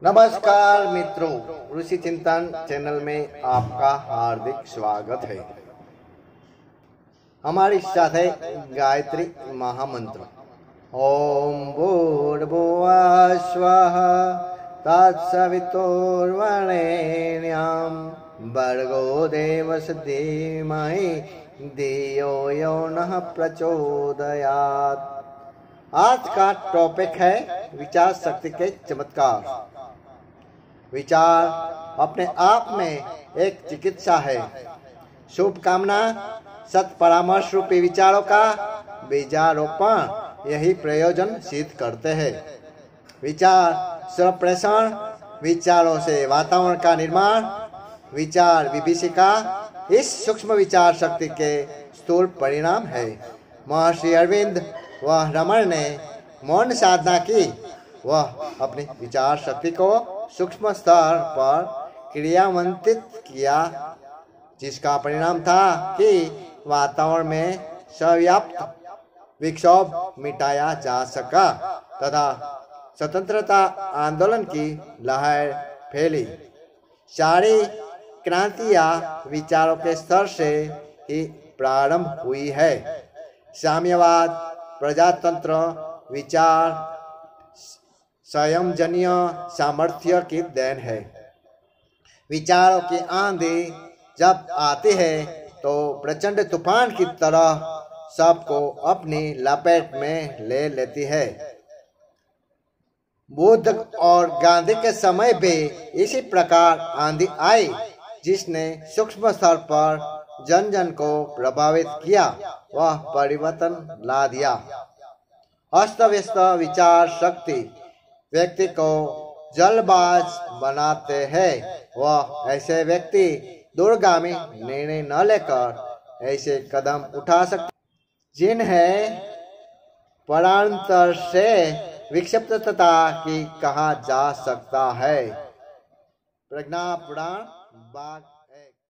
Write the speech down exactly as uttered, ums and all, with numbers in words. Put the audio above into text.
नमस्कार मित्रों, ऋषि चिंतन चैनल में आपका हार्दिक स्वागत है। हमारे साथ है गायत्री महामंत्र। ओम भूर्भुवः स्वः तत्सवितुर्वरेण्यं भर्गो देवस्य धीमहि धियो यो नः प्रचोदयात्। आज का टॉपिक है विचार शक्ति के चमत्कार। विचार अपने आप में एक चिकित्सा है। शुभ कामना सत परामर्श रूपी विचारों का बीजारोपण यही प्रयोजन सिद्ध करते हैं। विचार संप्रेषण, विचारों से वातावरण का निर्माण, विचार विभीषिका इस सूक्ष्म विचार शक्ति के स्थूल परिणाम है। महर्षि अरविंद व रमण ने मौन साधना की। वह अपनी विचार शक्ति को सूक्ष्म स्तर पर क्रियान्वित किया, जिसका परिणाम था कि वातावरण में सर्वव्याप्त विक्षोभ मिटाया जा सका तथा स्वतंत्रता आंदोलन की लहर फैली। सारी क्रांतियां विचारों के स्तर से ही प्रारंभ हुई है। साम्यवाद, प्रजातंत्र, विचार संयमजन्य सामर्थ्य की देन है। विचारों की आंधी जब आती है तो प्रचंड तूफान की तरह सबको अपनी लपेट में ले लेती है। बुद्ध और गांधी के समय भी इसी प्रकार आंधी आई, जिसने सूक्ष्म स्तर पर जन जन को प्रभावित किया, वह परिवर्तन ला दिया। अस्त व्यस्त विचार शक्ति व्यक्ति को जल्दबाज बनाते हैं। वह ऐसे व्यक्ति दूरगामी निर्णय न लेकर ऐसे कदम उठा सकते जिन्हें परांतर से विक्षिप्तता की कहा जा सकता है। प्रज्ञा पुराण बाग